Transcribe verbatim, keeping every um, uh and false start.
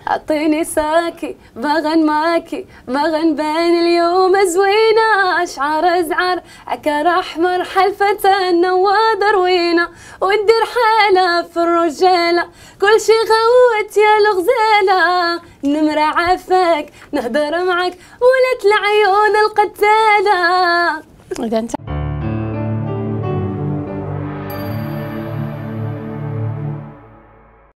اعطيني ساكي بغن ماكي بغن بين اليوم زوينه، اشعر ازعر عكر احمر حلفة النواد روينه، والدير حاله في الرجاله كل شي غوت يا الغزاله، نمر عفاك نهدر معك ولت العيون القتاله.